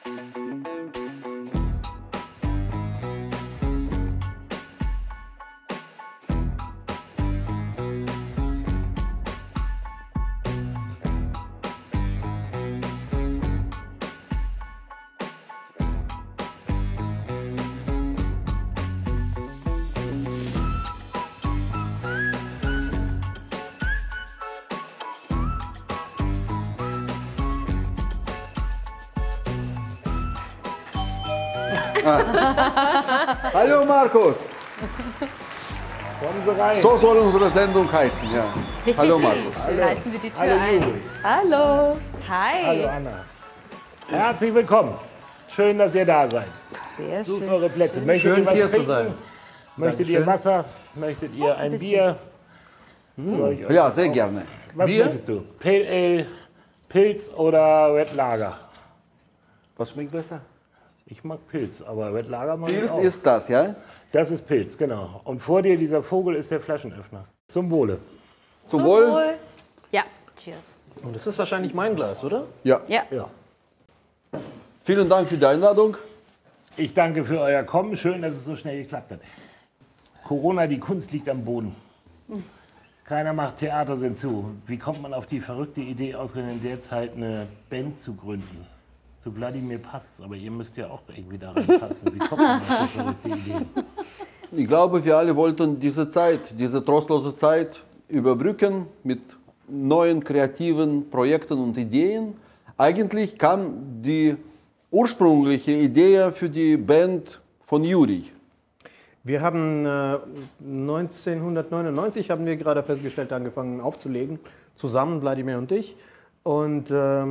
Hallo Markus! Kommen Sie rein. So soll unsere Sendung heißen, ja. Hallo Markus. Dann reißen wir die Tür Hallo ein. Juri. Hallo. Hi. Hallo Anna. Herzlich willkommen. Schön, dass ihr da seid. Sehr Sucht schön. eure Plätze. Möchtet Schön, ihr was hier zu trinken? sein. Möchtet ihr Wasser? Möchtet ihr ein Bier? Soll ich euch- Ja, sehr gerne. Was Bier? möchtest du? Pale Ale, Pilz oder Red Lager? Was schmeckt besser? Ich mag Pilz, aber Red Lager mag ich Pilz auch. ist das, ja? Das ist Pilz, genau. Und vor dir, dieser Vogel, ist der Flaschenöffner. Zum Wohle. Zum Wohl? Ja, cheers. Und das ist wahrscheinlich mein Glas, oder? Ja. Ja. Ja. Vielen Dank für die Einladung. Ich danke für euer Kommen. Schön, dass es so schnell geklappt hat. Corona, die Kunst liegt am Boden. Keiner macht Theater, sind zu. Wie kommt man auf die verrückte Idee, ausgerechnet in der Zeit eine Band zu gründen? Zu Wladimir passt, aber ihr müsst ja auch irgendwie da reinpassen. Wie kommt man auf die verrückte Idee? Ich glaube, wir alle wollten diese Zeit, diese trostlose Zeit überbrücken mit neuen kreativen Projekten und Ideen. Eigentlich kam die ursprüngliche Idee für die Band von Juri. Wir haben 1999, haben wir gerade festgestellt, angefangen aufzulegen, zusammen, Wladimir und ich. Und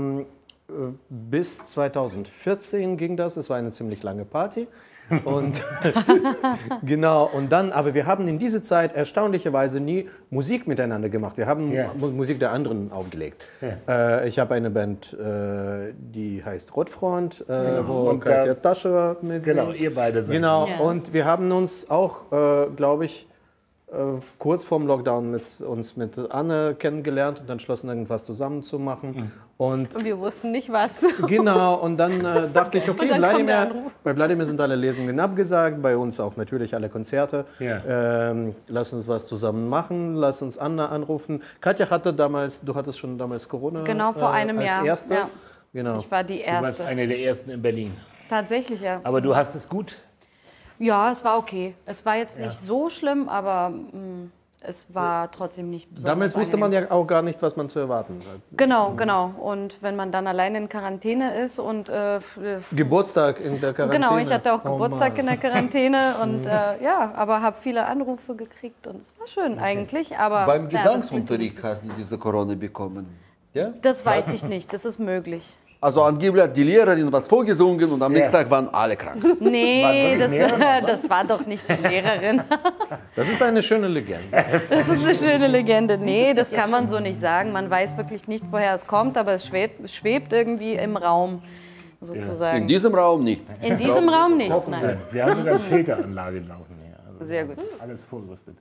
bis 2014 ging das. Es war eine ziemlich lange Party. Und genau, und dann, aber wir haben in dieser Zeit erstaunlicherweise nie Musik miteinander gemacht. Wir haben Musik der anderen aufgelegt. Ich habe eine Band, die heißt Rotfront, wo Und Katja Taschewa mit Genau, singt. ihr beide seid. Genau, Ja. und wir haben uns auch, glaube ich, kurz vorm Lockdown mit Anne kennengelernt und dann entschlossen, irgendwas zusammen zu machen. Und Und wir wussten nicht was. genau, und dann dachte ich, okay, Und dann kam der Wladimir, Anruf. bei Wladimir sind alle Lesungen abgesagt, bei uns auch natürlich alle Konzerte. Ja. Lass uns was zusammen machen, lass uns Anna anrufen. Katja hatte damals, du hattest schon damals Corona. Genau, vor einem als Jahr. Erste. Ja. Genau. Ich war die Du warst Erste. eine der ersten in Berlin. Tatsächlich, ja. Aber du hast es gut. Ja, es war okay. Es war jetzt nicht so schlimm, aber es war trotzdem nicht besonders Damals wusste man angenehm. ja auch gar nicht, was man zu erwarten hat. Genau, genau. Und wenn man dann alleine in Quarantäne ist und Geburtstag in der Quarantäne. genau, ich hatte auch Oh Geburtstag Mann. in der Quarantäne und ja, aber habe viele Anrufe gekriegt und es war schön eigentlich. Aber Beim ja, Gesangsunterricht hast du diese Corona bekommen. Ja? das weiß ich nicht, das ist möglich. Also angeblich hat die Lehrerin was vorgesungen und am nächsten Tag waren alle krank. Nee, wirklich mehrere? das war doch nicht die Lehrerin. Das ist eine schöne Legende. Das ist eine schöne Legende. Nee, das kann man so nicht sagen. Man weiß wirklich nicht, woher es kommt, aber es schwebt irgendwie im Raum, In sozusagen. diesem Raum nicht. In diesem Raum nicht, nein. Wir haben sogar eine Filteranlage laufen hier. Also Sehr gut. alles vorgerüstet.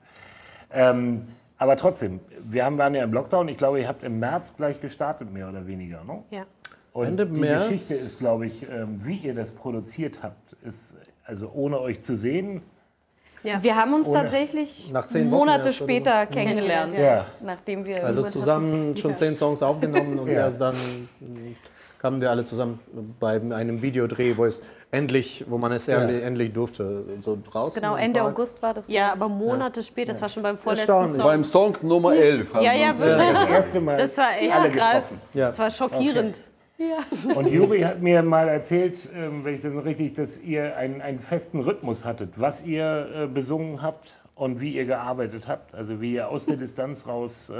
Aber trotzdem, waren ja im Lockdown. Ich glaube, ihr habt im März gleich gestartet, mehr oder weniger. Ne? Ja. Und Ende die März. Geschichte ist, glaube ich, wie ihr das produziert habt, ist, also ohne euch zu sehen. Wir haben uns tatsächlich Nach 10 Wochen Monate erst, oder später kennengelernt, Ja. nachdem wir Also zusammen schon 10 Songs aufgenommen und erst dann kamen wir alle zusammen bei einem Videodreh, wo man es endlich durfte, so draußen. Genau, Ende August war das. Ja, aber Monate später, das war schon beim vorletzten Erstaunlich. Song. Beim Song Nummer 11 haben Ja, wir ja, uns- wirklich. Das erste Mal Das war echt alle krass. getroffen. Ja. Das war schockierend. Und Juri hat mir mal erzählt, wenn ich das noch richtig, dass ihr einen festen Rhythmus hattet, was ihr besungen habt und wie ihr gearbeitet habt. Also wie ihr aus der Distanz raus...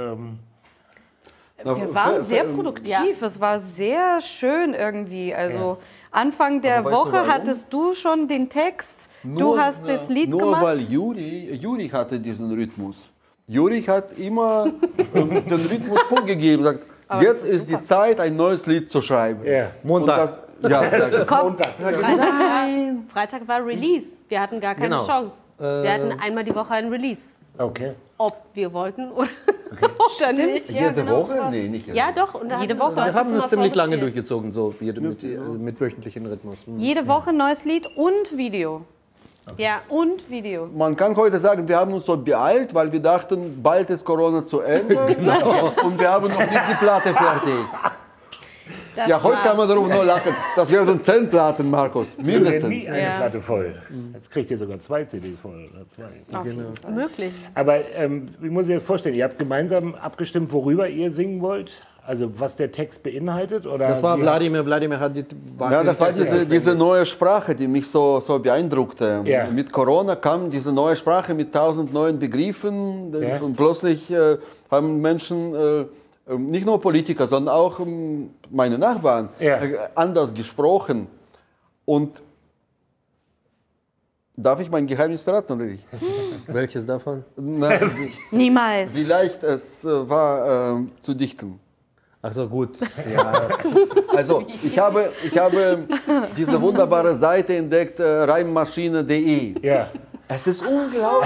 Wir waren sehr produktiv, es war sehr schön irgendwie. Also Anfang der Aber weißt du Woche warum? hattest du schon den Text, du hast das Lied nur gemacht. weil Juri hatte diesen Rhythmus. Juri hat immer den Rhythmus vorgegeben, sagt, jetzt ist die Zeit, ein neues Lied zu schreiben. Ja. Montag. Und das, ja, Komm, Freitag war Release. Wir hatten gar keine Genau. Chance. Wir hatten einmal die Woche einen Release. Okay. Ob wir wollten oder. Oder nicht? Ja, Jede genau Woche? sowas. Nee, nicht Ja, doch. Und da Jede hast du- Woche. du hast Wir es haben immer das ziemlich lange vorgespielt. durchgezogen, so mit wöchentlichen Rhythmus. Jede Woche ein neues Lied und Video. Ja. Und Video. Man kann heute sagen, wir haben uns so beeilt, weil wir dachten, bald ist Corona zu Ende und wir haben noch nicht die Platte fertig. Das Ja, heute war- kann man darüber nur lachen. Das werden 10 Platten, Markus, Wir werden nie mindestens. eine Ja. Platte voll. Jetzt kriegt ihr sogar 2 CDs voll. Oder 2. Möglich. Aber wie muss ich das vorstellen? Ihr habt gemeinsam abgestimmt, worüber ihr singen wollt? Also was der Text beinhaltet? Oder Das war wie- Wladimir. Wladimir hat die. Ja, das war diese neue Sprache, die mich so beeindruckte. Ja. Mit Corona kam diese neue Sprache mit 1000 neuen Begriffen Ja. und plötzlich haben Menschen, nicht nur Politiker, sondern auch meine Nachbarn, Ja. anders gesprochen. Und darf ich mein Geheimnis verraten oder nicht? Welches davon? Na, Niemals. vielleicht es war zu dichten. Ach so, gut. Ja, Also, ich habe diese wunderbare Seite entdeckt, reimmaschine.de. Ja. Es ist unglaublich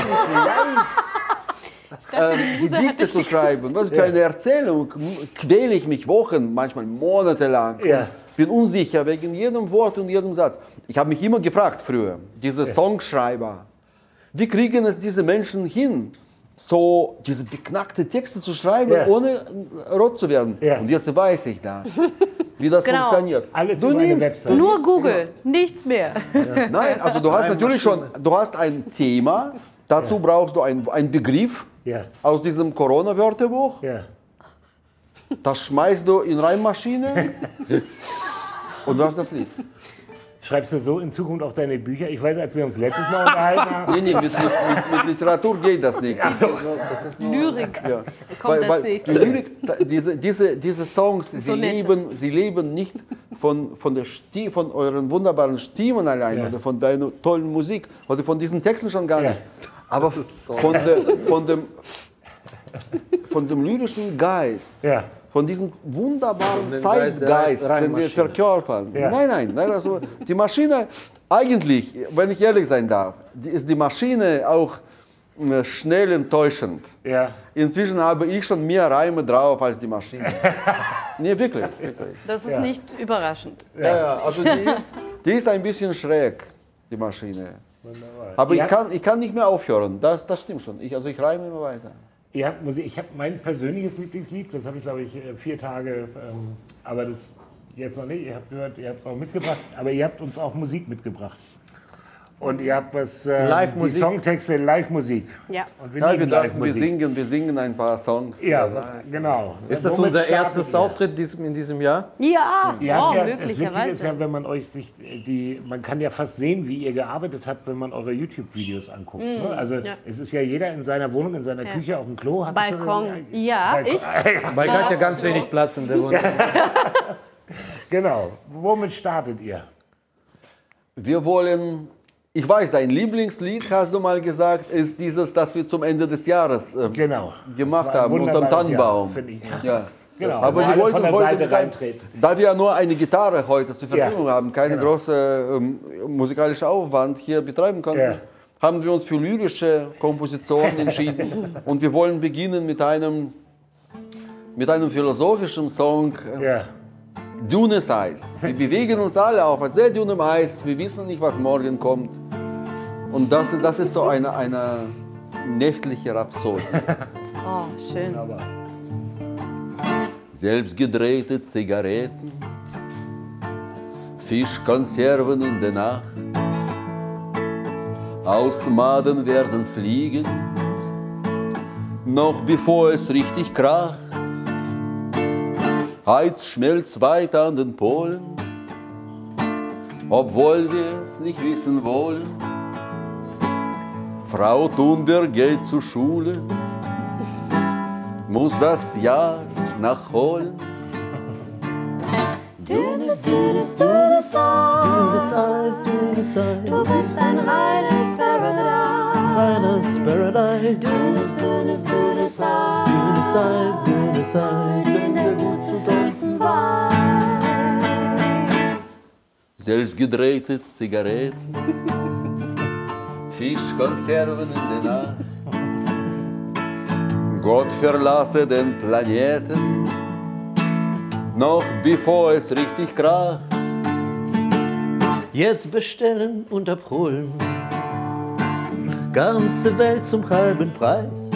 leicht, Gedichte zu schreiben. Was für eine Erzählung. Quäle ich mich Wochen, manchmal monatelang. Ja. Bin unsicher wegen jedem Wort und jedem Satz. Ich habe mich immer gefragt früher, diese Songschreiber, wie kriegen es diese Menschen hin, so diese beknackte Texte zu schreiben, Ja. ohne rot zu werden? Ja. Und jetzt weiß ich das, wie das Genau. funktioniert. Alles Du über eine nimmst- Website. Nur Google, nichts mehr. Nein, also du hast natürlich schon, du hast ein Thema, dazu brauchst du einen Begriff Ja. aus diesem Corona-Wörterbuch, Ja. das schmeißt du in Reimmaschine und du hast das Lied. Schreibst du so in Zukunft auch deine Bücher? Ich weiß, als wir uns letztes Mal unterhalten haben. Nee, mit Literatur geht das nicht. Das ist nur, Lyrik. ja. Kommt als Die nächstes. Lyrik, diese Songs, sie Sonette. leben nicht von euren wunderbaren Stimmen allein Ja. oder von deiner tollen Musik oder von diesen Texten schon gar Ja. nicht. Aber von dem lyrischen Geist, Ja. von diesem wunderbaren dem Geist der Zeitgeist, den wir Reimmaschine. verkörpern. Ja. Nein, also die Maschine, eigentlich, wenn ich ehrlich sein darf, ist die Maschine auch schnell enttäuschend. Ja. Inzwischen habe ich schon mehr Reime drauf als die Maschine. Nee, wirklich. Das ist Ja. nicht überraschend. Ja, also die ist ein bisschen schräg, die Maschine. Wunderbar. Aber Ja. ich kann nicht mehr aufhören, das stimmt schon. Ich reime immer weiter. Ihr habt Musik, ich habe mein persönliches Lieblingslied, das habe ich glaube ich 4 Tage, aber das jetzt noch nicht. Ihr habt gehört, ihr habt es auch mitgebracht, aber ihr habt uns auch Musik mitgebracht. Und ihr habt was, Live-Musik. die Songtexte, Live-Musik. Ja. Und wir Ja, lieben wir Live-Musik. singen ein paar Songs. Ja, was, genau. ist das Womit unser startet erstes ihr? Auftritt in diesem Jahr? Ja, Ihr habt ja, das Witzige möglicherweise. ist ja, wenn man euch sich man kann ja fast sehen, wie ihr gearbeitet habt, wenn man eure YouTube-Videos anguckt. Ne? Also Ja. es ist ja jeder in seiner Wohnung, in seiner Küche, auf dem Klo. Hat Balkon. ja, ich. Weil hat ja ganz wenig Platz in der Wohnung. Genau. Womit startet ihr? Wir wollen, ich weiß, dein Lieblingslied, hast du mal gesagt, ist dieses, das wir zum Ende des Jahres Genau. gemacht Das war ein haben, unterm wunderbares Tannenbaum. Jahr, finde ich. Ja. Genau. Aber Wo wir alle von wollten der heute, Seite reintreten. da wir ja nur eine Gitarre heute zur Verfügung Ja, haben, keine genau. große musikalische Aufwand hier betreiben konnten, Ja. haben wir uns für lyrische Kompositionen entschieden. Und wir wollen beginnen mit einem philosophischen Song, Ja. Dünnes Eis. Wir bewegen uns alle auf sehr dünnem Eis, wir wissen nicht, was morgen kommt. Und das ist so eine nächtliche Rhapsodie. Oh, schön. Aber Selbstgedrehte Zigaretten, Fischkonserven in der Nacht, aus Maden werden fliegen, noch bevor es richtig kracht. Heiz schmelzt weiter an den Polen, obwohl wir es nicht wissen wollen. Frau Thunberg geht zur Schule, muss das Jahr nachholen. Dünnes, dünnes, dünnes Eis. Du bist ein reines Paradise. Dünnes, dünnes, dünnes Eis. In der gut zu tanzen weiß. Selbstgedrehte Zigaretten, Fischkonserven in der Nacht, Gott verlasse den Planeten, noch bevor es richtig kracht. Jetzt bestellen und abholen, ganze Welt zum halben Preis.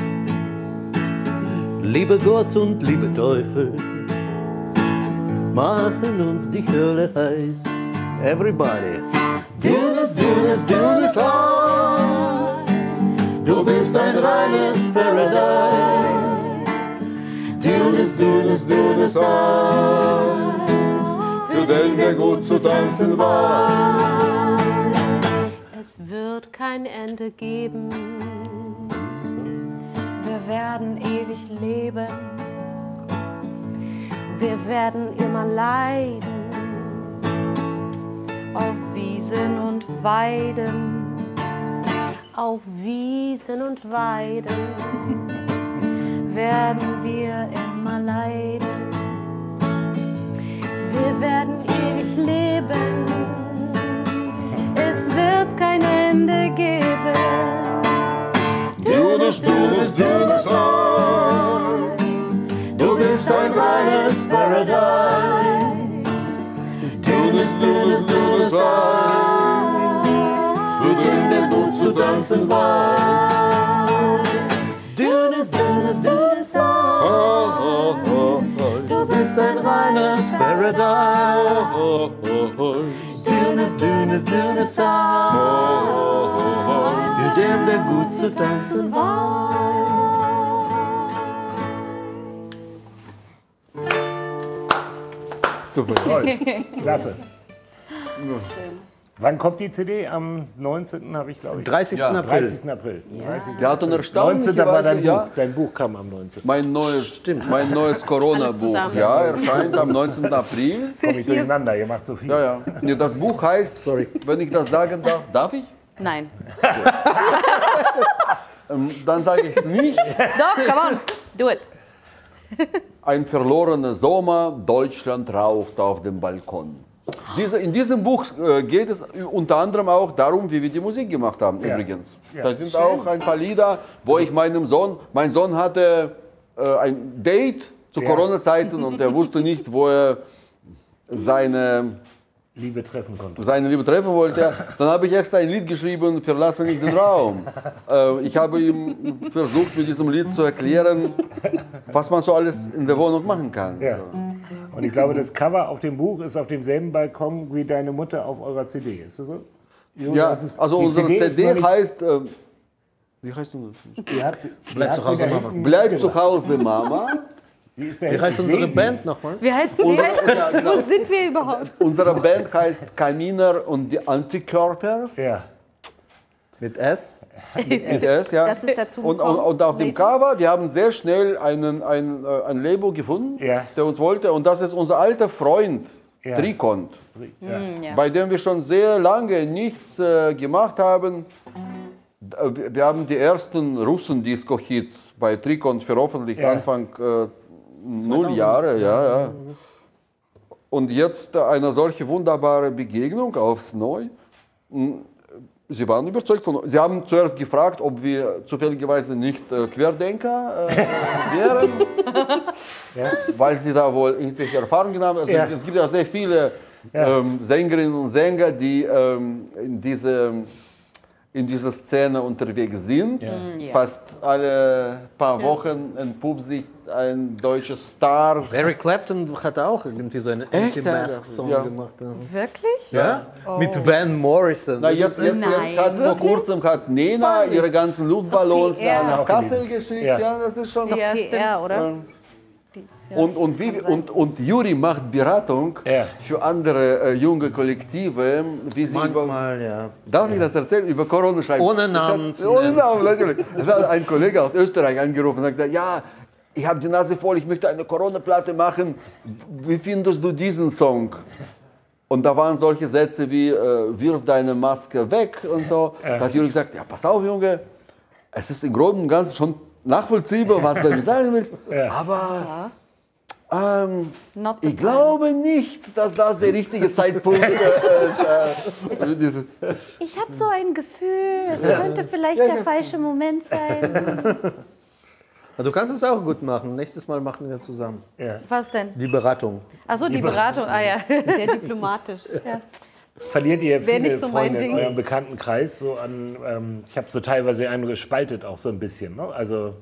Liebe Gott und liebe Teufel, machen uns die Hölle heiß. Everybody. Dünnes, dünnes, dünnes Eis, du bist ein reines Paradise. Dünnes, dünnes, dünnes Eis, für den der gut zu tanzen weiß. Es wird kein Ende geben. Wir werden ewig leben. Wir werden immer leiden. Auf Wiesen und Weiden. Auf Wiesen und Weiden Werden wir immer leiden. wir werden ewig leben. Es wird kein Ende geben. Dünnes, dünnes, dünnes Eis, du bist ein reines Paradise. Dünnes, dünnes, dünnes Eis, für den der gut zu tanzen weiß. Dünnes, dünnes, dünnes Eis, du bist ein reines Paradise. Dünnes, dünnes, dünnes Eis, für den der gut zu tanzen weiß. Super. Klasse. Wann kommt die CD? Am 19. habe ich, glaube ich. 30. Ja, April. 30. April. 30. Der hat 19. war erstaunlicherweise, dein Buch. ja, Dein Buch kam am 19. mein neues Corona-Buch. zusammen. Ja, erscheint am 19. April. Komme ich durcheinander, ihr macht so viel. Ja, ja. Nee, das Buch heißt, wenn ich das sagen darf, darf ich? Nein. Dann sage ich es nicht. Doch, come on, do it. Ein verlorener Sommer, Deutschland raucht auf dem Balkon. In diesem Buch geht es unter anderem auch darum, wie wir die Musik gemacht haben, Ja. übrigens. Ja. Da sind auch ein paar Lieder, wo ich mein Sohn hatte ein Date zu Ja. Corona-Zeiten und er wusste nicht, wo er seine Liebe treffen konnte. Liebe treffen wollte. Dann habe ich extra ein Lied geschrieben, Verlasse nicht den Raum. Ich habe ihm versucht, mit diesem Lied zu erklären, was man so alles in der Wohnung machen kann. Ja. Und ich glaube, das Cover auf dem Buch ist auf demselben Balkon wie deine Mutter auf eurer CD. Ist das so? Junge, Ja, das ist- also die unsere ist noch CD nicht- heißt, wie heißt das? die hat- die Bleib hat zu Hause, sie da Mama. hinten Bleib zu mitgebracht. Hause, Mama. Die ist da Wie hinten. heißt Ich unsere sehe sie. Band nochmal? Wie heißt die? Ja, genau. Wo sind wir überhaupt? Unsere Band heißt Kaminer und die Antikörpers. Ja. Mit S? Mit S, ja. Das ist dazu Und gekommen. auf dem Cover, wir haben sehr schnell ein Label gefunden, Ja. der uns wollte. Und das ist unser alter Freund, Ja. Trikont, Ja. Ja. bei dem wir schon sehr lange nichts gemacht haben. Wir haben die ersten Russen-Disco-Hits bei Trikont veröffentlicht, Ja. Anfang 0 Jahre. Ja, ja. Und jetzt eine solche wunderbare Begegnung aufs Neu. Sie waren überzeugt von uns. Sie haben zuerst gefragt, ob wir zufälligerweise nicht Querdenker wären, weil sie da wohl irgendwelche Erfahrungen haben. Also Ja. es gibt ja sehr viele Sängerinnen und Sänger, die in dieser Szene unterwegs sind. Ja. Fast alle paar Wochen entpuppt sich ein deutscher Star. Eric Clapton hat auch irgendwie so einen Echt? Anti-Mask-Song Ja. gemacht. Wirklich? Ja? Mit Van Morrison. Na, Das jetzt Nein, hat vor kurzem hat Nena ihre ganzen Luftballons Doch PR. nach Kassel geschickt. Ja. Ja, das ist schon. Doch Ja, PR, stimmt. oder? Und Juri macht Beratung Ja. für andere junge Kollektive, wie sie über, manchmal, ja. darf ich das erzählen, über Corona schreiben. Ohne Namen zu Ohne nennen. Namen, natürlich. Es hat ein Kollege aus Österreich angerufen und sagt, ja, ich habe die Nase voll, ich möchte eine Corona-Platte machen. Wie findest du diesen Song? Und da waren solche Sätze wie, wirf deine Maske weg und so. Da hat Juri gesagt, ja, pass auf, Junge, es ist im Groben und Ganzen schon nachvollziehbar, was du mir sagen willst, aber Not the ich glaube nicht, dass das der richtige Zeitpunkt ist. Dieses- Ich habe so ein Gefühl, es könnte vielleicht der falsche Moment sein. Du kannst es auch gut machen. Nächstes Mal machen wir zusammen. Was denn? Die Beratung. Achso, die Beratung. Ah ja. Sehr diplomatisch. Verliert ihr Wär viele nicht so mein Freunde in Ding. eurem Bekanntenkreis so an, ich habe so teilweise einen gespaltet auch so ein bisschen, ne? Also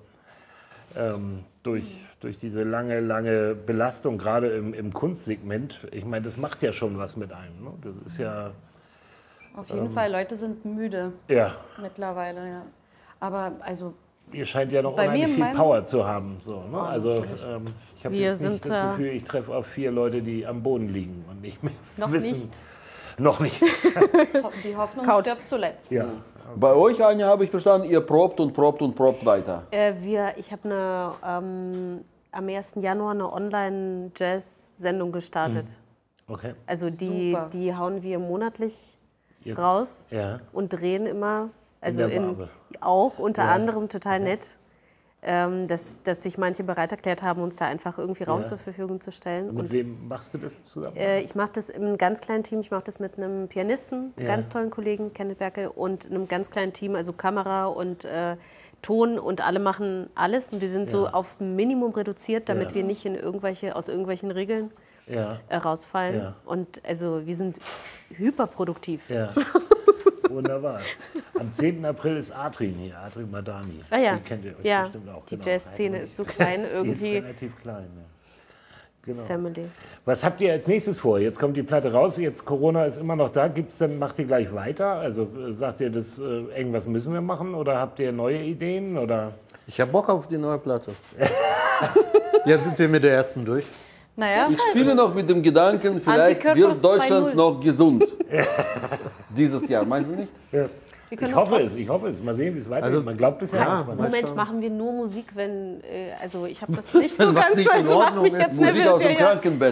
durch diese lange Belastung, gerade im Kunstsegment, ich meine, das macht ja schon was mit einem, ne? Das ist ja, Auf jeden Fall, Leute sind müde ja, mittlerweile, ja. Aber also, ihr scheint ja noch Bei unheimlich mir in viel meinem- Power zu haben, so, ne? Also ich habe Wir jetzt nicht sind, das Gefühl, ich treffe auf 4 Leute, die am Boden liegen und nicht mehr noch wissen. nicht. Noch nicht. Die Hoffnung Couch. stirbt zuletzt. Ja. Bei euch, Anja, habe ich verstanden, ihr probt und probt und probt weiter. Ich habe am 1. Januar eine Online-Jazz-Sendung gestartet. Okay. Also Super. die hauen wir monatlich Jetzt- raus Ja. und drehen immer, also der Wabe. auch unter anderem total nett, dass sich manche bereit erklärt haben, uns da einfach irgendwie Raum Ja. zur Verfügung zu stellen. Mit wem machst du das zusammen? Ich mache das im ganz kleinen Team. Ich mache das mit einem Pianisten, Ja. ganz tollen Kollegen, Kenneth Berkel, und einem ganz kleinen Team, also Kamera und Ton, und alle machen alles. Und wir sind so auf ein Minimum reduziert, damit Ja. wir nicht aus irgendwelchen Regeln Ja. rausfallen. Ja. Und also wir sind hyperproduktiv. Ja. Wunderbar. Am 10. April ist Adrian hier, Adrian Madani. Ah ja, Die kennt ihr euch ja. bestimmt auch. Die genau. Jazzszene ist so klein Die ist irgendwie. relativ klein. Ja. Genau. Family. Was habt ihr als nächstes vor? Jetzt kommt die Platte raus, jetzt Corona ist immer noch da. Macht ihr gleich weiter? Also sagt ihr, irgendwas müssen wir machen? Oder habt ihr neue Ideen? Oder? Ich habe Bock auf die neue Platte. Jetzt sind wir mit der ersten durch. Naja, Ich spiele noch mit dem Gedanken, vielleicht Antikörper wird Deutschland 2.0. noch gesund. Dieses Jahr, meinst du nicht? Ja. Wir können Ich auch hoffe trotzdem- es, ich hoffe es. Mal sehen, wie es weitergeht. Also, Man glaubt es ja, ja, nicht. Man- mal Moment, schauen. machen wir nur Musik, wenn, also ich habe das nicht so Wenn was ganz nicht in das macht Ordnung mich ist. jetzt Musik aus dem nervös. Ja, ja. Krankenbett.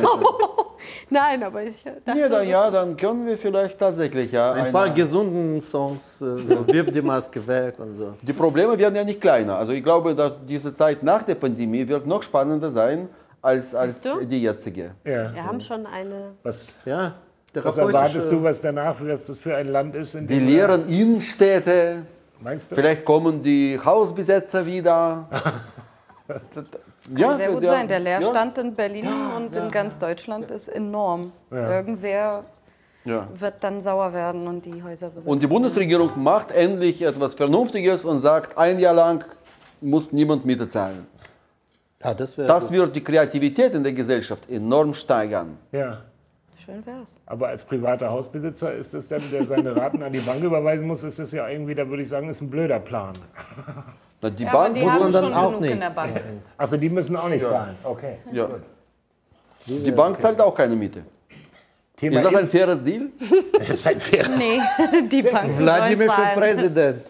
Nein, aber ich dachte, Ja, das dann können wir vielleicht tatsächlich ja Ein paar gesunden Songs, so Wirf die Maske weg und so. Die Probleme werden ja nicht kleiner. Also ich glaube, dass diese Zeit nach der Pandemie wird noch spannender sein als Siehst du? die jetzige. Ja. wir haben schon eine. Was Ja, erwartest therapeutische. du, was danach, was das für ein Land ist? In Die dem leeren Innenstädte, Meinst du? vielleicht kommen die Hausbesetzer wieder. kann sehr gut sein. Der Leerstand in Berlin und in ganz Deutschland ist enorm. Irgendwer Ja. wird dann sauer werden und die Häuser besetzen. Und die Bundesregierung macht endlich etwas Vernünftiges und sagt, ein Jahr lang muss niemand Miete zahlen. Ja, das wäre Das wird die Kreativität in der Gesellschaft enorm steigern. Ja. Schön wär's. Aber als privater Hausbesitzer ist es dann, der seine Raten an die Bank überweisen muss, ist das ja irgendwie, da würde ich sagen, ist ein blöder Plan. Na, die Ja, aber Bank die muss haben man dann schon auch genug nicht. in der Bank. Also die müssen auch nicht zahlen. Okay. ja. Die Bank zahlt auch keine Miete. Thema Ist das ein faires Deal? Das ist ein fairer. Nee, die Banken Wladimir sollen für zahlen. Präsident.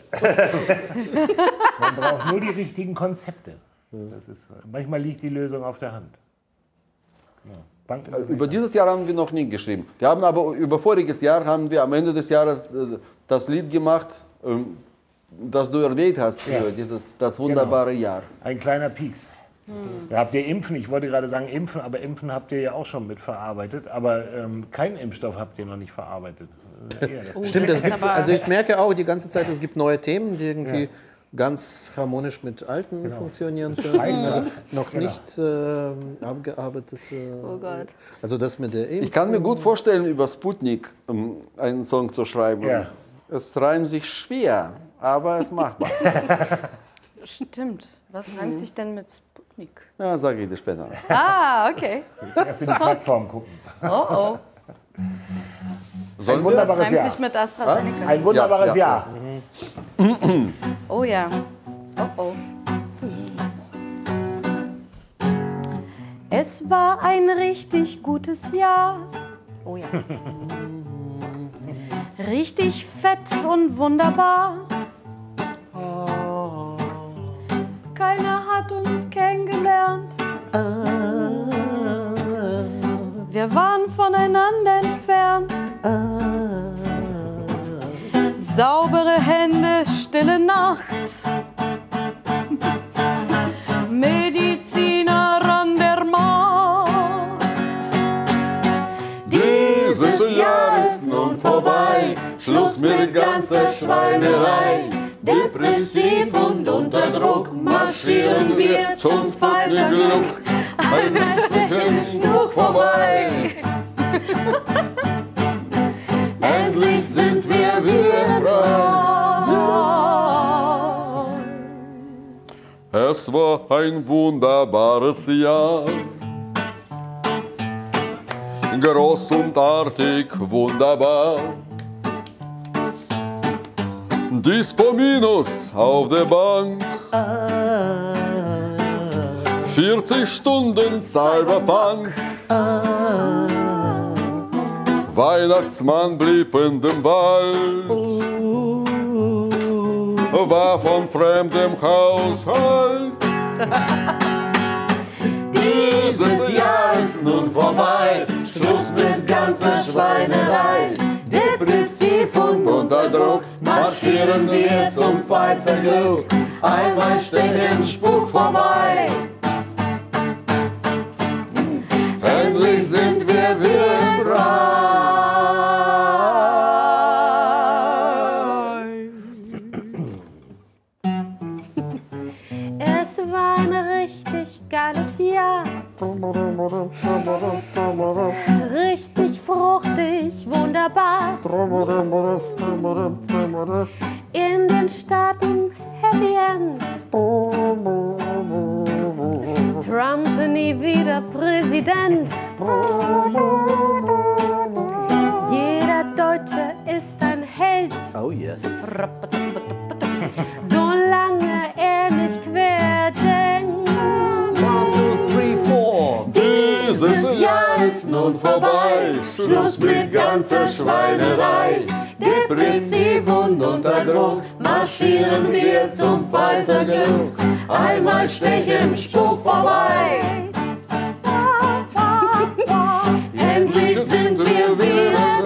Man braucht nur die richtigen Konzepte. Das ist, manchmal liegt die Lösung auf der Hand. Ja. Banken müssen Über nicht dieses Jahr haben wir noch nie geschrieben. Wir haben aber über voriges Jahr haben wir am Ende des Jahres das Lied gemacht, das du erwähnt hast für Ja. das wunderbare Jahr. ein kleiner Pieks. Da habt ihr Impfen, ich wollte gerade sagen Impfen, aber Impfen habt ihr ja auch schon mitverarbeitet, aber keinen Impfstoff habt ihr noch nicht verarbeitet. Eher das. Stimmt, es das gibt, aber- also ich merke auch die ganze Zeit, es gibt neue Themen, die irgendwie ganz harmonisch mit alten funktionieren können. Also noch nicht abgearbeitet. Oh Gott. Also das mit der Ich kann mir gut vorstellen, über Sputnik einen Song zu schreiben. Ja. Es reimt sich schwer, aber es ist machbar. Stimmt. Was reimt sich denn mit Sputnik? Ja, sage ich dir später. Ah, okay. Erst in die Plattform gucken. Oh, oh. Sollen wir? Was Wunderbares reimt Jahr. sich mit AstraZeneca? Ein wunderbares Ja, ja. Jahr. Oh ja. Oh, oh. Es war ein richtig gutes Jahr. Oh ja. Richtig fett und wunderbar. Keiner hat uns kennengelernt. Wir waren voneinander entfernt. Saubere Hände, stille Nacht. Mediziner an der Macht. Dieses Jahr ist nun vorbei, Schluss mit ganzer Schweinerei. depressiv und unter Druck, marschieren wir zum Pfeifer Glück. Ein Menschlichen Flug vorbei. Endlich sind wir wieder frei. Es war ein wunderbares Jahr. Groß und artig, wunderbar. Dispo Minus auf der Bank. 40 Stunden Cyberpunk. Weihnachtsmann blieb in dem Wald. War von fremdem Haushalt. Dieses Jahr ist nun vorbei, Schluss mit ganzer Schweinerei. Depressiv und unter Druck, marschieren wir zum Pfeifer Glück. Einmal stechen Spuk vorbei. Endlich sind wir wieder frei. Es war ein richtig geiles Jahr. Richtig fruchtig, wunderbar. In den Staaten Happy End. Trump nie wieder Präsident. Jeder Deutsche ist ein Held. Oh yes. Solange er nicht querdenkt. 1, 2, 3, 4. Dieses Jahr ist nun vorbei, Schluss mit ganzer Schweinerei. Depressiv und unter Druck, marschieren wir zum Pfeifer Glück. Einmal stechen Spuk vorbei. Endlich sind wir wieder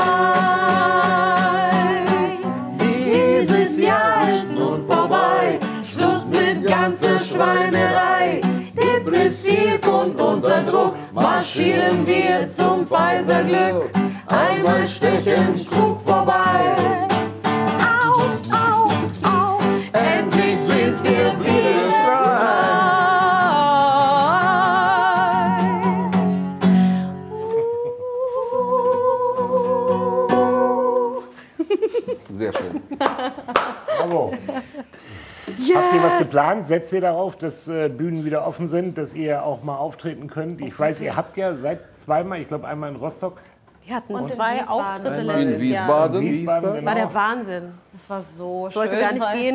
frei. Dieses Jahr ist nun vorbei, Schluss mit ganzer Schweinerei. Depressiv und unter Druck, marschieren wir zum Pfeifer Glück. Einmal stechen Spuk vorbei. Au, au, au. Endlich sind wir wieder Sehr schön. Bravo. Habt ihr was geplant? Setzt ihr darauf, dass Bühnen wieder offen sind, dass ihr auch mal auftreten könnt? Ich weiß, ihr habt ja seit zweimal, ich glaube einmal in Rostock. Wir hatten Und in 2 Wiesbaden. Auftritte In letztes Jahr. Wiesbaden. Wiesbaden, Das war genau. der Wahnsinn. Das war so Ich wollte schön. gar nicht gehen.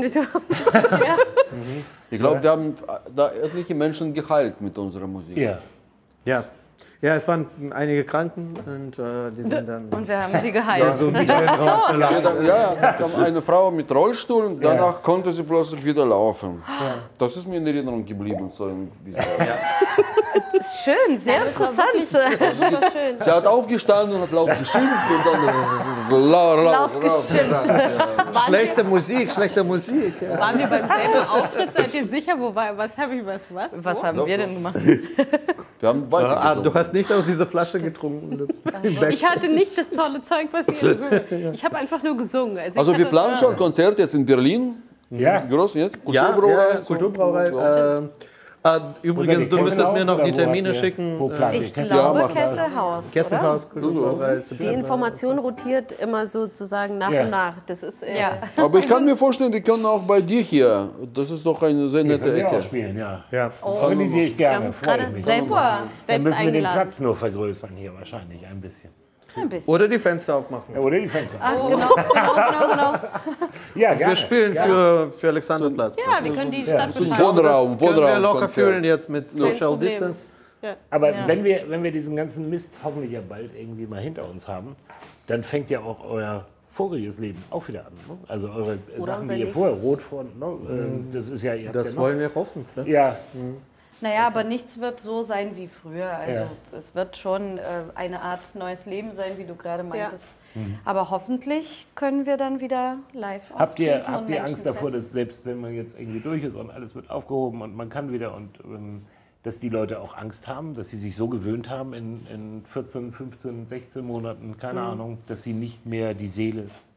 Ich glaube, wir haben da etliche Menschen geheilt mit unserer Musik. Ja. Ja. Ja, es waren einige Kranken und die sind dann Und wir haben sie geheilt. so einen Raum verlassen. Ja, da kam eine Frau mit Rollstuhl und danach konnte sie plötzlich wieder laufen. Das ist mir in Erinnerung geblieben. So in Das ist schön, sehr interessant. Super schön. Sie hat aufgestanden und hat laut geschimpft und dann Laut geschimpft. Schlechte Musik, schlechte Musik. Ja. Waren wir beim selben Auftritt? Seid ihr sicher, wo war, was habe ich, was? Was haben wir denn gemacht? Wir haben weiter Ah, du gesungen. hast nicht aus dieser Flasche getrunken. Das Ich hatte nicht das tolle Zeug, was ihr gesungen. Ich habe einfach nur gesungen. Also wir planen schon ein Konzert jetzt in Berlin. Ja. Groß, jetzt? ja, Kulturbrauerei. ja, Kulturbrauerei. Übrigens, du müsstest mir noch die Termine schicken. Wo plant ihr? Ich Kessel- glaube machen wir. Kesselhaus. Kesselhaus, Kulturbrauerei. Die September. Information rotiert immer sozusagen nach Ja. und nach. Das ist Ja. Aber ich kann mir vorstellen, wir können auch bei dir hier. Das ist doch eine sehr Wir nette können ja Ecke. auch spielen, ja. Ja. Organisiere ich Wir haben gerne, uns freue gerade mich. selbst, Dann Selbst müssen wir den eingeladen. Platz nur vergrößern hier wahrscheinlich ein bisschen. Ein bisschen. Oder die Fenster aufmachen. Ja, oder die Fenster. Ach, genau. Ja, gerne. Wir spielen für Alexanderplatz. Ja, wir können die Stadt So ein beschreiben. Wohnraum, Können wir locker Wohnraumkonzert. fühlen jetzt mit Social Problem. Distance. Aber wenn wir diesen ganzen Mist hoffentlich ja bald irgendwie mal hinter uns haben, dann fängt ja auch euer voriges Leben auch wieder an. Ne? Also eure Oder Sachen, unser die ihr vorher, nächstes. Rotfront, ne? Das ist ja, ihr habt Das ja noch- wollen wir hoffen. Ne? Ja, Naja, aber nichts wird so sein wie früher. Also Ja. es wird schon eine Art neues Leben sein, wie du gerade meintest. Aber hoffentlich können wir dann wieder live Habt ihr auftreten und Angst Menschen davor, treffen? dass selbst wenn man jetzt irgendwie durch ist und alles wird aufgehoben und man kann wieder und dass die Leute auch Angst haben, dass sie sich so gewöhnt haben in 14, 15, 16 Monaten, keine Ahnung, dass sie nicht mehr die Seele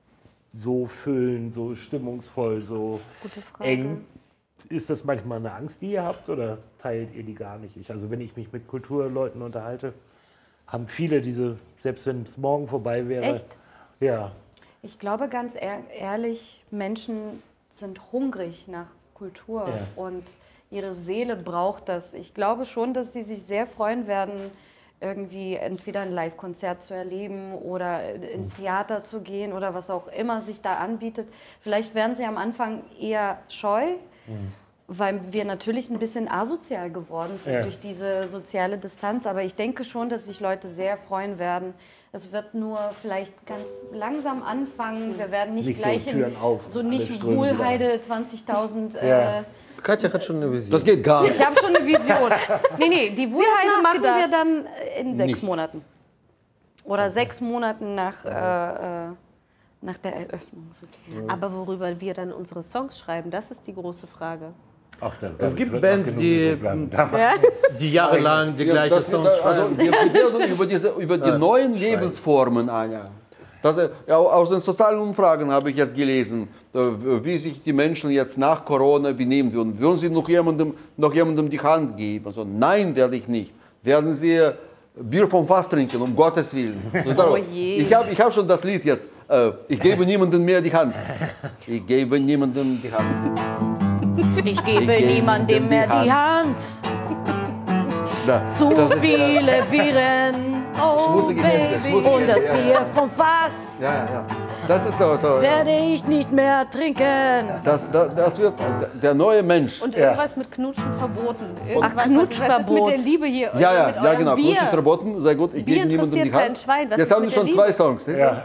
so füllen, so stimmungsvoll, so Gute Frage. eng. Ist das manchmal eine Angst, die ihr habt, oder teilt ihr die gar nicht? Also wenn ich mich mit Kulturleuten unterhalte, haben viele diese, selbst wenn es morgen vorbei wäre. Echt? Ja. Ich glaube ganz ehrlich, Menschen sind hungrig nach Kultur und ihre Seele braucht das. Ich glaube schon, dass sie sich sehr freuen werden, irgendwie entweder ein Live-Konzert zu erleben oder ins Theater zu gehen oder was auch immer sich da anbietet. Vielleicht werden sie am Anfang eher scheu, weil wir natürlich ein bisschen asozial geworden sind durch diese soziale Distanz. Aber ich denke schon, dass sich Leute sehr freuen werden. Es wird nur vielleicht ganz langsam anfangen. Wir werden nicht gleich so Türen auf, so nicht strömen Wuhlheide 20.000... Katja hat schon eine Vision. Das geht gar nicht. Ich habe schon eine Vision. Nee, die Wuhlheide machen wir dann in 6 Nicht. Monaten. Oder 6 Monaten nach der Eröffnung. Sozusagen. Aber worüber wir dann unsere Songs schreiben, das ist die große Frage. Ach, dann, Es gibt wird Bands, noch genug bleiben. die jahrelang die gleichen Das- Songs also, schreiben. wir werden über die neuen Lebensformen, Anja. Ja, aus den sozialen Umfragen habe ich jetzt gelesen, wie sich die Menschen jetzt nach Corona benehmen würden. Würden sie noch jemandem die Hand geben? Also, nein, werde ich nicht. Werden sie Bier vom Fass trinken, um Gottes Willen. Oh je. Ich hab schon das Lied jetzt. Ich gebe niemandem mehr die Hand. Ich gebe niemandem die Hand. Ich gebe niemandem mehr die Hand. Zu viele Viren. Oh, Schmutzige Hände, Baby. schmutzige Und das Hände, Bier vom Fass Ja. Das ist so. werde ich nicht mehr trinken. Das wird der neue Mensch. Und irgendwas mit Knutschen verboten. Irgendwas, Knutschverbot. Was ist mit der Liebe hier? Ja, mit eurem genau. Bier? Knutschen verboten, sehr gut. Ich Bier gebe niemandem die interessiert Hand. kein Schwein. Was Jetzt ist haben wir mit schon der 2 Liebe? Songs. siehst du? Ja.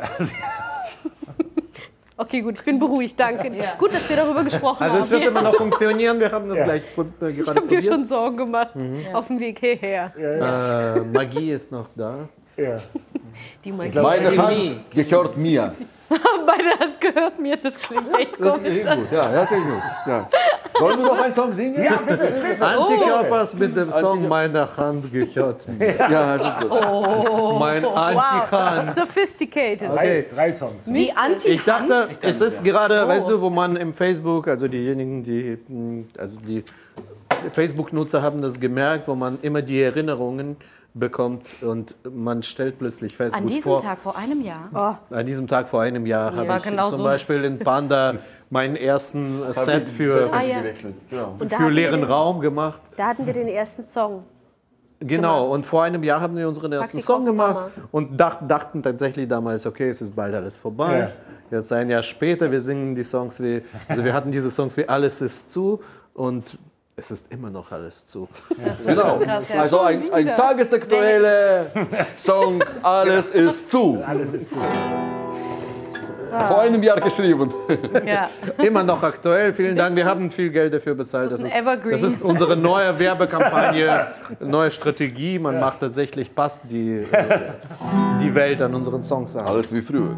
Okay, gut, ich bin beruhigt, danke. Gut, dass wir darüber gesprochen Also haben. es wird immer noch funktionieren, wir haben das gleich gerade Ich habe mir probiert. schon Sorgen gemacht auf dem Weg hierher. Magie ist noch da. Ja. Die Magie. Meine Chemie. Hand gehört mir. Meine Hand gehört mir, das klingt echt Das ist komisch. echt gut. Ja, das ist echt gut. Ja. Sollen wir noch einen Song singen? Ja, bitte. Antikörpers mit dem Song Meine Hand gehört mir. Ja, das ist gut. Mein Anti-Hand. Sophisticated. Okay. 3 Songs. Die Anti-Hand. Ich dachte, es ist gerade, weißt du, wo man im Facebook, also diejenigen, die Facebook-Nutzer haben das gemerkt, wo man immer die Erinnerungen bekommt und man stellt plötzlich fest, An gut, diesem Tag vor einem Jahr. an diesem Tag vor einem Jahr habe ich genau zum so. Beispiel in Panda meinen ersten Set für ja. gewechselt. Genau. Und da für hatten wir leeren den- Raum gemacht. Da hatten wir den ersten Song. Genau, gemacht. und vor einem Jahr haben wir unseren ersten Praktikum Song für Mama. gemacht und dachten tatsächlich damals, okay, es ist bald alles vorbei. Jetzt ein Jahr später, wir singen die Songs wie, also wir hatten diese Songs wie Alles ist zu und es ist immer noch alles zu. Genau. krass, ja. Also ein tagesaktueller Song, alles ist zu. Alles ist so. Vor einem Jahr geschrieben. Ja. Immer noch aktuell, vielen Dank, wir haben viel Geld dafür bezahlt. Das ist ein Evergreen. Das ist unsere neue Werbekampagne, neue Strategie. Man macht tatsächlich, passt die Welt an unseren Songs an. Alles wie früher.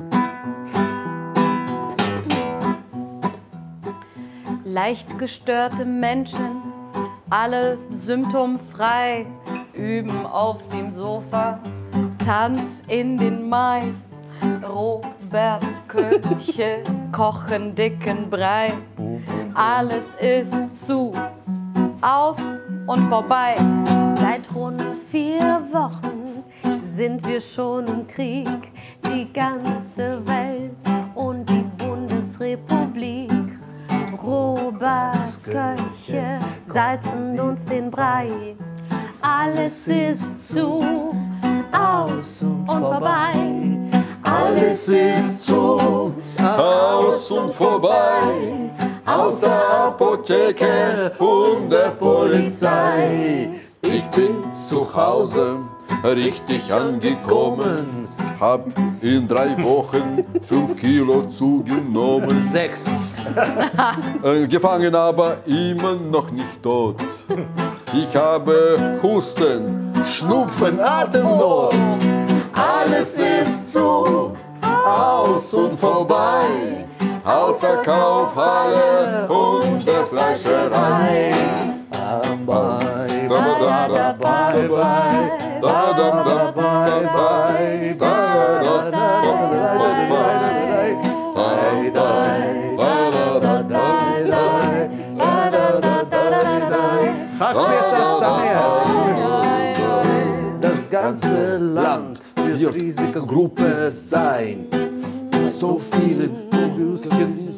Leicht gestörte Menschen, alle symptomfrei, üben auf dem Sofa, Tanz in den Mai. Roberts Köche kochen dicken Brei. Alles ist zu, aus und vorbei. Seit rund 4 Wochen sind wir schon im Krieg. Die ganze Welt und die Bundesrepublik. Roberts Köche salzen uns den Brei. Alles ist zu, aus und vorbei. Alles ist zu, aus und vorbei. Außer Apotheke und der Polizei. Ich bin zu Hause richtig angekommen. Hab in 3 Wochen 5 Kilo zugenommen. 6. Gefangen, aber immer noch nicht tot. Ich habe Husten, Schnupfen, Atemnot. Alles ist zu, aus und vorbei. Außer Kaufhalle und der Fleischerei. ganze Land wird riesige Gruppe sein. So viele Würstchen.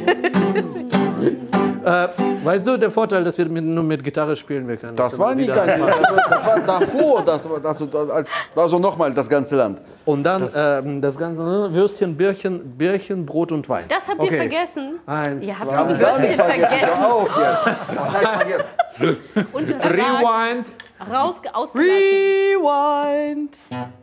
Weißt du, der Vorteil, dass wir nur mit Gitarre spielen, wir können Das war nicht ganz, das war davor, also nochmal das ganze Land. Und dann das ganze Würstchen, Birchen, Brot und Wein. Das habt ihr vergessen. Eins, Ihr habt zwei, die Würstchen vergessen. Hör auf jetzt. Was heißt vergessen? Rewind. Ausgelassen. Rewind.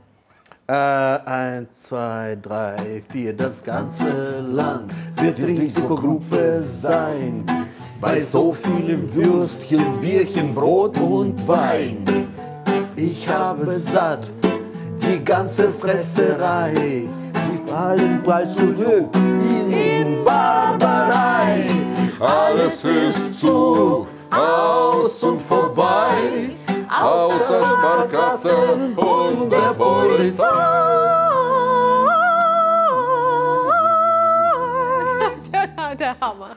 1, 2, 3, 4. Das ganze Land wird Risikogruppe sein. Bei so vielen Würstchen, Bierchen, Brot und Wein. Ich habe satt die ganze Fresserei. Die fallen bald zurück in Barbarei. Alles ist zu, aus und vorbei. Außer Sparkasse und der Polizei. Der Hammer.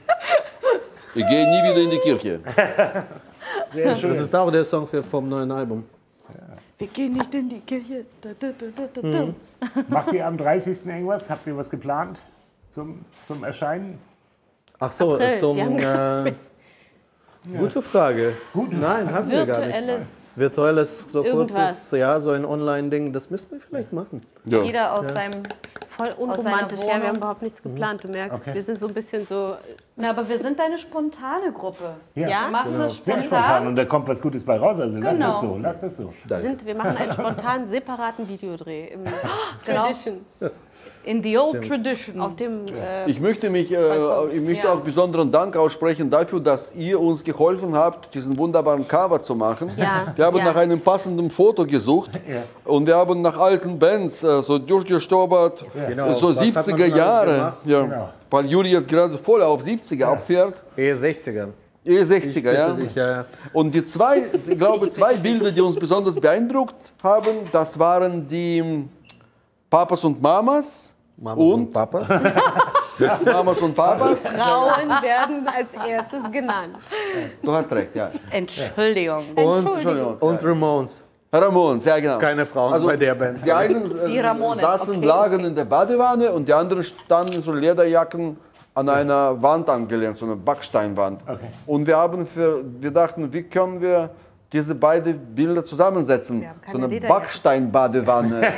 Ich gehe nie wieder in die Kirche. Sehr schön. Das ist auch der Song vom neuen Album. Wir gehen nicht in die Kirche. Macht ihr am 30. irgendwas? Habt ihr was geplant zum Erscheinen? Ach so, April, zum. die haben Gute Frage. Nein, haben wir gar nicht. Virtuelles, so Irgendwas. kurzes, ja, so ein Online-Ding, das müssten wir vielleicht machen. Ja. Jeder aus seinem. Voll unromantisch. seiner Ja, wir Wohnung. haben überhaupt nichts geplant. Du merkst, wir sind so ein bisschen so. Na, aber wir sind deine spontane Gruppe. Ja? Wir machen das Sehr spontan spontan. und da kommt was Gutes bei raus. Also Genau. lass das so. Wir machen einen spontanen, separaten Videodreh im Tradition. In the old tradition. Auf dem. Ich möchte auch besonderen Dank aussprechen dafür, dass ihr uns geholfen habt, diesen wunderbaren Cover zu machen. Ja, Wir haben ja. nach einem passenden Foto gesucht und wir haben nach alten Bands so durchgestobert, Genau. so Was hat man 70er schon alles Jahre. gemacht? Ja. Genau. Weil Juri jetzt gerade voll auf 70er abfährt. Ehe 60er. Ehe 60er, ja. Dich, ja. Und ich glaube, zwei Bilder, die uns besonders beeindruckt haben, das waren die Papas und Mamas. Mamas und Papas. Mamas und Papas. Frauen werden als erstes genannt. Du hast recht, ja. Entschuldigung. Entschuldigung. Und Ramones. Ramones, ja genau. Keine Frauen bei der Band. Die einen Die Ramones, saßen, lagen in der Badewanne und die anderen standen in so Lederjacken an einer Wand angelehnt, so eine Backsteinwand. Okay. Und wir dachten, wie können wir diese beiden Bilder zusammensetzen? haben keine So eine Lederjacken. Backsteinbadewanne.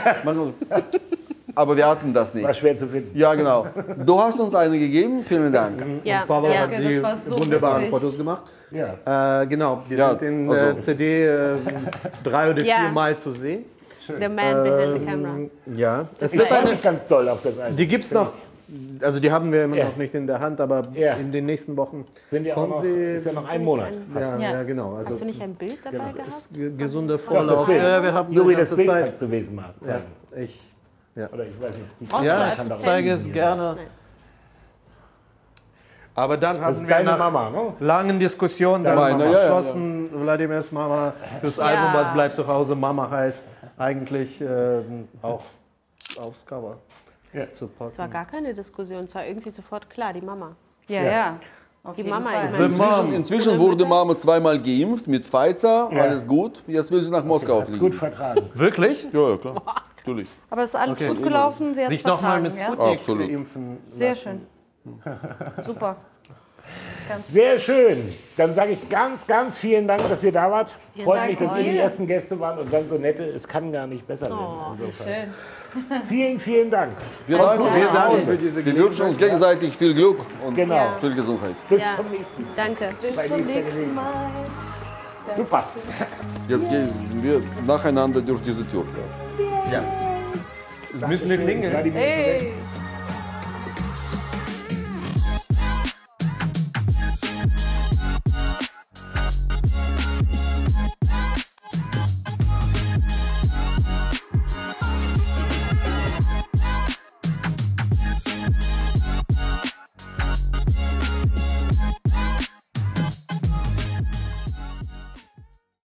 Aber wir hatten das nicht. War schwer zu finden. Ja, genau. Du hast uns eine gegeben, vielen Dank. Ja, Barbara ja. hat die das war so wunderbaren witzig. Fotos gemacht. Ja. Genau, die Ja, sind in also- CD 3 oder Ja. 4 Mal zu sehen. The man behind the camera. Ja, es Ich wird freue mich ganz doll auf das Album. die gibt es noch. Also die haben wir immer Ja. noch nicht in der Hand, aber Ja. in den nächsten Wochen Sind ja auch kommen noch, sie. ist ja noch ein Monat. Ja, Ja. ja, genau. Also Hast du nicht ein Bild dabei gehabt? ist gesunder Doch, das Vorlauf. Bild. Ja, wir haben Juri, die das ganze Bild Zeit. kannst du Wesen mal Ja, zeigen. Oder ich weiß nicht. Brauchst du Ja, Assistenz? ich zeige es gerne. Nein. Aber dann Das haben ist wir deine nach Mama, ne? langen Diskussionen dann Meine, haben wir ja, ja, beschlossen, Wladimirs Mama, das Album, was bleibt zu Hause, Mama heißt, eigentlich auch aufs Cover Ja. zu packen. Es war gar keine Diskussion, es war irgendwie sofort klar, die Mama. Ja, Ja. ja. Auf Die jeden Mama, Fall. ich meine, Inzwischen wurde Mama zweimal geimpft mit Pfizer, alles gut. Jetzt will sie nach Moskau Hat's gut fliegen. vertragen. Wirklich? Ja, ja, klar. Natürlich. Aber es ist alles Okay. gut gelaufen. Sie hat Sich nochmal mit ja? Sputnik Absolut. impfen Sehr lassen. schön. Super. Sehr schön. Dann sage ich ganz, ganz vielen Dank, dass ihr da wart. Freut Dank mich, dass ihr euch. die ersten Gäste waren und dann so nette. Es kann gar nicht besser werden. Insofern. Schön. Vielen, vielen Dank. Wir danken, Wir danken für diese wir wünschen uns gegenseitig viel Glück und Genau. Ja. viel Gesundheit. Bis Ja. zum nächsten Mal. Danke. Bei Zum nächster nächsten Gelegenheit. Mal. Super. Jetzt gehen wir nacheinander durch diese Tür. Ja. Es müssen wir klingeln. Vladimir, Hey.